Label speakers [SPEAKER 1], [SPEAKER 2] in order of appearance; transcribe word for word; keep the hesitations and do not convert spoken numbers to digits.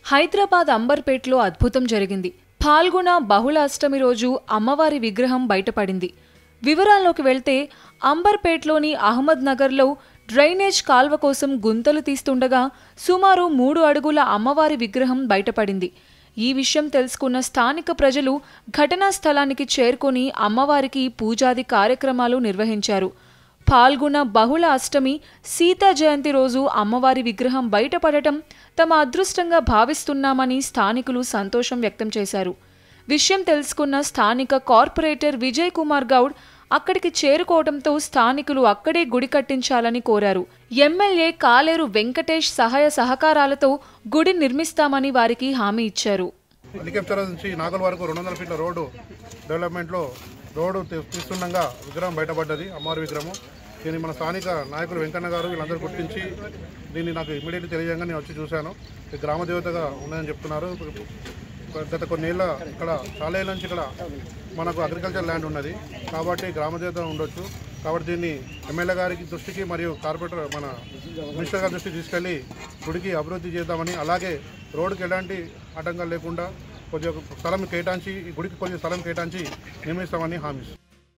[SPEAKER 1] హైదరాబాద్ అంబర్పేటలో అద్భుతం జరిగింది. పాల్గొన బహుళ అష్టమి రోజు అమ్మవారి విగ్రహం బయటపడింది. వివరాల్లోకి వెళ్తే అంబర్పేటలోని అహ్మద్ నగర్లో డ్రైనేజ్ కాల్వ కోసం గుంతలు తీస్తుండగా సుమారు మూడు అడుగుల అమ్మవారి విగ్రహం బయటపడింది. ఈ విషయం తెలుసుకున్న స్థానిక ప్రజలు ఘటనా స్థలానికి చేరుకొని అమ్మవారికి పూజాది కార్యక్రమాలు నిర్వహించారు. పాల్గొన బహుళ అష్టమి సీతా జయంతి రోజు అమ్మవారి విగ్రహం బయటపడటం తమ అదృష్టంగా భావిస్తున్నామని స్థానికులు సంతోషం వ్యక్తం చేశారు. విషయం తెలుసుకున్న స్థానిక కార్పొరేటర్ విజయ్ కుమార్ గౌడ్ అక్కడికి చేరుకోవడంతో స్థానికులు అక్కడే గుడి కట్టించాలని కోరారు. ఎమ్మెల్యే కాలేరు వెంకటేష్ సహాయ సహకారాలతో గుడి నిర్మిస్తామని వారికి హామీ ఇచ్చారు.
[SPEAKER 2] హెలికాప్టర్ నుంచి నాగల్ వరకు రెండు వందల ఫీట్ల రోడ్డు డెవలప్మెంట్లో రోడ్డు తీస్తుండగా విగ్రహం బయటపడ్డది, అమ్మవారి విగ్రహం. దీన్ని మన స్థానిక నాయకులు వెంకన్న గారు వీళ్ళందరూ గుర్తించి దీన్ని నాకు ఇమీడియట్లీ తెలియజేయంగా నేను వచ్చి చూశాను. గ్రామ దేవతగా ఉన్నదని చెప్తున్నారు. గత కొన్నేళ్ళ ఇక్కడ చాలా ఏళ్ళ నుంచి ఇక్కడ మనకు అగ్రికల్చర్ ల్యాండ్ ఉన్నది కాబట్టి గ్రామదేవత ఉండొచ్చు. కాబట్టి దీన్ని ఎమ్మెల్యే గారికి దృష్టికి మరియు కార్పొరేటర్ మన మినిస్టర్ గారి దృష్టికి తీసుకెళ్లి గుడికి అభివృద్ధి చేద్దామని, అలాగే రోడ్డుకి ఎలాంటి ఆటంకాలు లేకుండా కొద్దిగా స్థలం కేటాయించి ఈ గుడికి కొంచెం స్థలం కేటాయించి నిర్మిస్తామని హామీ.